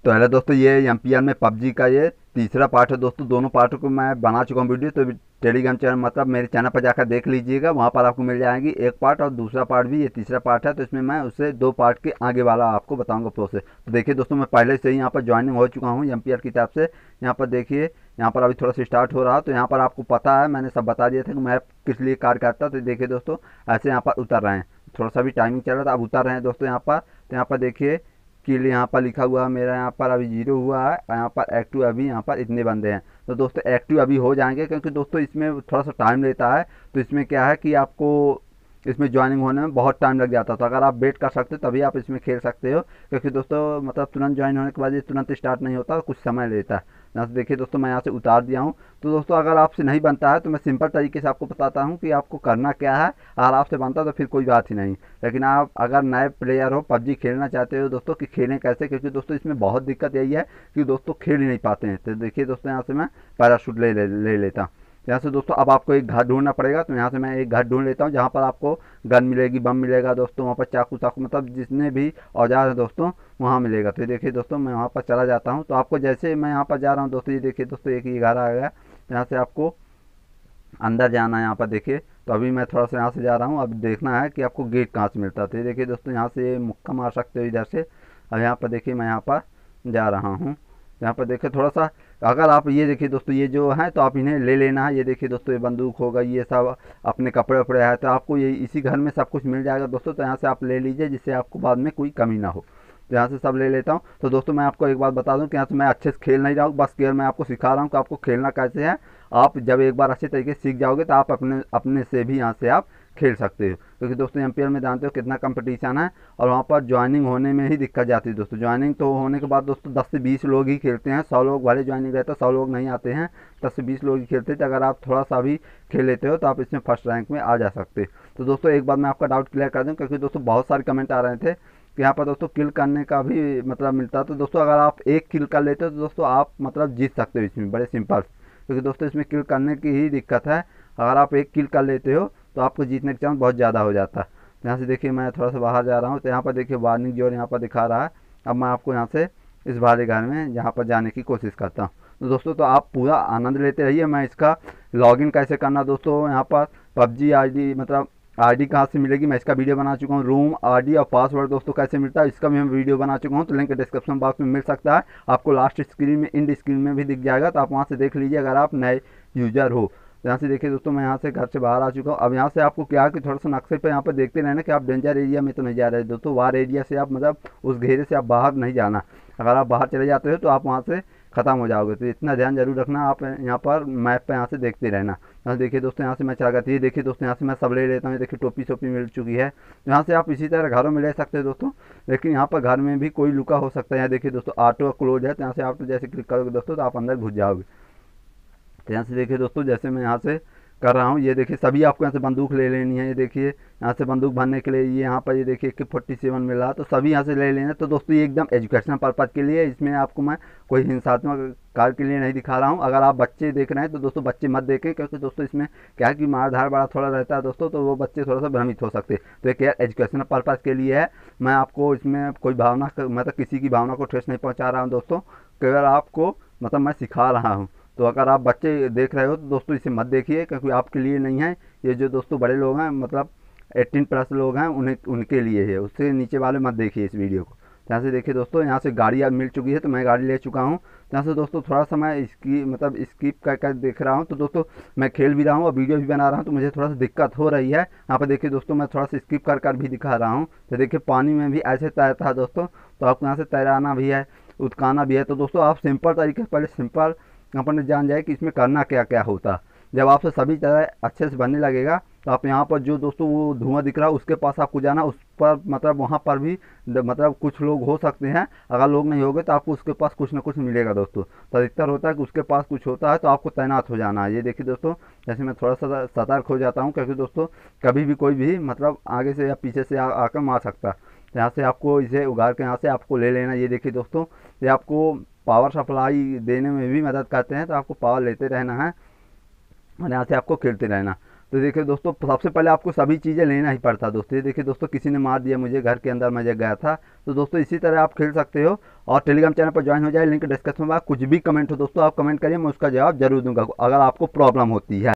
तो हेलो दोस्तों, ये एमपीआर में पबजी का ये तीसरा पार्ट है दोस्तों। दोनों पार्टों को मैं बना चुका हूँ वीडियो, तो टेलीग्राम चैनल मतलब मेरे चैनल पर जाकर देख लीजिएगा। वहाँ पर आपको मिल जाएगी एक पार्ट और दूसरा पार्ट भी। ये तीसरा पार्ट है, तो इसमें मैं उससे दो पार्ट के आगे वाला आपको बताऊंगा प्रोसेस। तो देखिए दोस्तों, मैं पहले से ही यहाँ पर ज्वाइनिंग हो चुका हूँ एमपीआर की तरफ से। यहाँ पर देखिए, यहाँ पर अभी थोड़ा सा स्टार्ट हो रहा है। तो यहाँ पर आपको पता है, मैंने सब बता दिया था कि मैं किस लिए कार्य करता। तो देखिए दोस्तों, ऐसे यहाँ पर उतर रहे हैं। थोड़ा सा भी टाइमिंग चल रहा था, अब उतर रहे हैं दोस्तों यहाँ पर। तो यहाँ पर देखिए किल यहाँ पर लिखा हुआ है, मेरा यहाँ पर अभी 0 हुआ है। यहाँ पर एक्टिव अभी यहाँ पर इतने बंदे हैं। तो दोस्तों एक्टिव अभी हो जाएंगे, क्योंकि दोस्तों इसमें थोड़ा सा टाइम लेता है। तो इसमें क्या है कि आपको इसमें ज्वाइनिंग होने में बहुत टाइम लग जाता है। तो अगर आप वेट कर सकते हो तभी आप इसमें खेल सकते हो, क्योंकि दोस्तों मतलब तुरंत ज्वाइन होने के बाद ये तुरंत स्टार्ट नहीं होता, कुछ समय लेता है। यहाँ से देखिए दोस्तों, मैं यहाँ से उतार दिया हूँ। तो दोस्तों अगर आपसे नहीं बनता है तो मैं सिंपल तरीके से आपको बताता हूँ कि आपको करना क्या है। अगर आपसे बनता तो फिर कोई बात ही नहीं, लेकिन आप अगर नए प्लेयर हो, पबजी खेलना चाहते हो दोस्तों कि खेलें कैसे, क्योंकि दोस्तों इसमें बहुत दिक्कत यही है कि दोस्तों खेल ही नहीं पाते हैं। तो देखिए दोस्तों, यहाँ से मैं पैराशूट ले लेता हूँ। यहाँ से दोस्तों अब आपको एक घर ढूंढना पड़ेगा। तो यहाँ से मैं एक घर ढूंढ लेता हूँ जहाँ पर आपको गन मिलेगी, बम मिलेगा दोस्तों, वहाँ पर चाकू चाकू मतलब जितने भी औजार हैं दोस्तों वहाँ मिलेगा। तो ये देखिए दोस्तों, मैं वहाँ पर चला जाता हूँ। तो आपको जैसे मैं यहाँ पर जा रहा हूँ दोस्तों, ये देखिए दोस्तों एक ही घर आ गया। यहाँ से आपको अंदर जाना है। यहाँ पर देखिए, तो अभी मैं थोड़ा सा यहाँ से जा रहा हूँ। अब देखना है कि आपको गेट कहाँ से मिलता है। तो ये देखिए दोस्तों, यहाँ से मुक्का मार सकते हो इधर से। अब यहाँ पर देखिए मैं यहाँ पर जा रहा हूँ। यहाँ पर देखिए थोड़ा सा, अगर आप ये देखिए दोस्तों, ये जो है तो आप इन्हें ले लेना है। ये देखिए दोस्तों, ये बंदूक होगा, ये सब अपने कपड़े वपड़े है, तो आपको ये इसी घर में सब कुछ मिल जाएगा दोस्तों। तो यहाँ से आप ले लीजिए, जिससे आपको बाद में कोई कमी ना हो। तो यहाँ से सब ले लेता हूँ। तो दोस्तों मैं आपको एक बात बता दूँ कि यहाँ से मैं अच्छे से खेल नहीं रहा हूँ, बस केवल मैं आपको सिखा रहा हूँ कि आपको खेलना कैसे है। आप जब एक बार अच्छे तरीके से सीख जाओगे तो आप अपने अपने से भी यहाँ से आप खेल सकते हो, क्योंकि दोस्तों एमपीएल में जानते हो कितना कंपटीशन है। और वहाँ पर ज्वाइनिंग होने में ही दिक्कत जाती है दोस्तों। ज्वाइनिंग तो होने के बाद दोस्तों 10 से 20 लोग ही खेलते हैं। 100 लोग वाले ज्वाइनिंग रहता है, 100 लोग नहीं आते हैं, 10 से 20 लोग ही खेलते हैं। तो अगर आप थोड़ा सा भी खेल लेते हो तो आप इसमें फर्स्ट रैंक में आ जा सकते हो। तो दोस्तों एक बार मैं आपका डाउट क्लियर कर दूँ, क्योंकि दोस्तों बहुत सारे कमेंट आ रहे थे कि यहाँ पर दोस्तों किल करने का भी मतलब मिलता है। तो दोस्तों अगर आप एक किल कर लेते हो तो दोस्तों आप मतलब जीत सकते हो इसमें, बड़े सिंपल। क्योंकि दोस्तों इसमें किल करने की ही दिक्कत है। अगर आप एक किल कर लेते हो तो आपको जीतने का चांस बहुत ज़्यादा हो जाता है। तो यहाँ से देखिए मैं थोड़ा सा बाहर जा रहा हूँ। तो यहाँ पर देखिए वार्निंग जो यहाँ पर दिखा रहा है। अब मैं आपको यहाँ से इस वाले घर में यहाँ पर जाने की कोशिश करता हूँ। तो दोस्तों तो आप पूरा आनंद लेते रहिए। मैं इसका लॉगिन कैसे करना दोस्तों, यहाँ पर पबजी आईडी मतलब आईडी कहाँ से मिलेगी, मैं इसका वीडियो बना चुका हूँ। रूम आईडी और पासवर्ड दोस्तों कैसे मिलता है, इसका भी मैं वीडियो बना चुका हूँ। तो लिंक डिस्क्रिप्शन बॉक्स में मिल सकता है आपको, लास्ट स्क्रीन में इंड स्क्रीन में भी दिख जाएगा। तो आप वहाँ से देख लीजिए अगर आप नए यूजर हो। तो यहाँ से देखिए दोस्तों, मैं यहाँ से घर से बाहर आ चुका हूँ। अब यहाँ से आपको क्या है कि थोड़ा सा नक्शे पे यहाँ पर देखते रहना कि आप डेंजर एरिया में तो नहीं जा रहे दोस्तों। वार एरिया से आप मतलब उस घेरे से आप बाहर नहीं जाना। अगर आप बाहर चले जाते हो तो आप वहाँ से ख़त्म हो जाओगे। तो इतना ध्यान जरूर रखना। आप यहाँ पर मैप पे यहाँ से देखते रहना। यहाँ देखिए दोस्तों, यहाँ से मैं चला गया। ये देखिए दोस्तों, यहाँ से मैं सब ले लेता हूँ। देखिए टोपी शोपी मिल चुकी है। तो यहाँ से आप इसी तरह घरों में ले सकते हैं दोस्तों, लेकिन यहाँ पर घर में भी कोई लुका हो सकता है। यहाँ देखिए दोस्तों, ऑटो क्लोज है। तो यहाँ से आप जैसे क्लिक करोगे दोस्तों तो आप अंदर घुस जाओगे। तो यहाँ से देखिए दोस्तों, जैसे मैं यहाँ से कर रहा हूँ, ये देखिए सभी आपको यहाँ से बंदूक ले लेनी है। ये देखिए यहाँ से बंदूक भरने के लिए ये यहाँ पर ये देखिए कि 47 मिल रहा है। तो सभी यहाँ से ले लेना। तो दोस्तों ये एकदम एजुकेशनल पर्पज़ के लिए, इसमें आपको मैं कोई हिंसात्मक कार्य के लिए नहीं दिखा रहा हूँ। अगर आप बच्चे देख रहे हैं तो दोस्तों बच्चे मत देखें, क्योंकि दोस्तों इसमें क्या है कि मार धाड़ बड़ा थोड़ा रहता है दोस्तों, तो वो बच्चे थोड़ा सा भ्रमित हो सकते हैं। तो एक एजुकेशनल पर्पज़ के लिए है। मैं आपको इसमें कोई भावना मतलब किसी की भावना को ठेस नहीं पहुँचा रहा हूँ दोस्तों, केवल आपको मतलब मैं सिखा रहा हूँ। तो अगर आप बच्चे देख रहे हो तो दोस्तों इसे मत देखिए, क्योंकि आपके लिए नहीं है। ये जो दोस्तों बड़े लोग हैं मतलब 18+ लोग हैं, उन्हें उनके लिए है। उससे नीचे वाले मत देखिए इस वीडियो को। यहाँ से देखिए दोस्तों, यहाँ से गाड़ी अब मिल चुकी है। तो मैं गाड़ी ले चुका हूँ। यहाँ से दोस्तों थोड़ा सा मैं इसकी मतलब स्किप कर देख रहा हूँ। तो दोस्तों मैं खेल भी रहा हूँ और वीडियो भी बना रहा हूँ, तो मुझे थोड़ा सा दिक्कत हो रही है। यहाँ पर देखिए दोस्तों, मैं थोड़ा सा स्किप कर भी दिखा रहा हूँ। तो देखिए पानी में भी ऐसे तैरता है दोस्तों। तो आपको यहाँ से तैराना भी है, उतकाना भी है। तो दोस्तों आप सिंपल तरीके से पहले सिंपल अपन जान जाए कि इसमें करना क्या क्या होता है। जब आपसे सभी तरह अच्छे से बनने लगेगा तो आप यहाँ पर जो दोस्तों वो धुआं दिख रहा है उसके पास आपको जाना। उस पर मतलब वहाँ पर भी मतलब कुछ लोग हो सकते हैं। अगर लोग नहीं होंगे तो आपको उसके पास कुछ ना कुछ मिलेगा दोस्तों। तो अधिकतर होता है कि उसके पास कुछ होता है, तो आपको तैनात हो जाना है। ये देखिए दोस्तों, जैसे मैं थोड़ा सा सतर्क हो जाता हूँ, क्योंकि दोस्तों कभी भी कोई भी मतलब आगे से या पीछे से आकर मार सकता है। तो यहाँ से आपको इसे उगाड़ के यहाँ से आपको ले लेना। ये देखिए दोस्तों, ये आपको पावर सप्लाई देने में भी मदद करते हैं। तो आपको पावर लेते रहना है और यहाँ से आपको खेलते रहना। तो देखिए दोस्तों, सबसे पहले आपको सभी चीज़ें लेना ही पड़ता है दोस्तों। ये देखिए दोस्तों, किसी ने मार दिया मुझे, घर के अंदर मैं गया था। तो दोस्तों इसी तरह आप खेल सकते हो, और टेलीग्राम चैनल पर ज्वाइन हो जाए, लिंक डिस्क्रिप्शन में। कुछ भी कमेंट हो दोस्तों, आप कमेंट करिए, मैं उसका जवाब जरूर दूंगा अगर आपको प्रॉब्लम होती है।